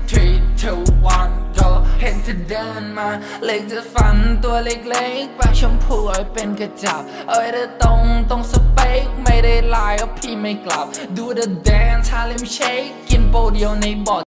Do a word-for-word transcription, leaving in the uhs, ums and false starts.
three two one go เห็นเธอเดินมาเล็กจะฝันตัวเล็กๆปากชมพูเอาเป็นกระจับเอาไว้เธอตรงตรงสเปคไม่ได้ไลน์ก็พี่ไม่กลับดูเธอแดนซ์ฮาเลมเชคกินโปเดียวในบอด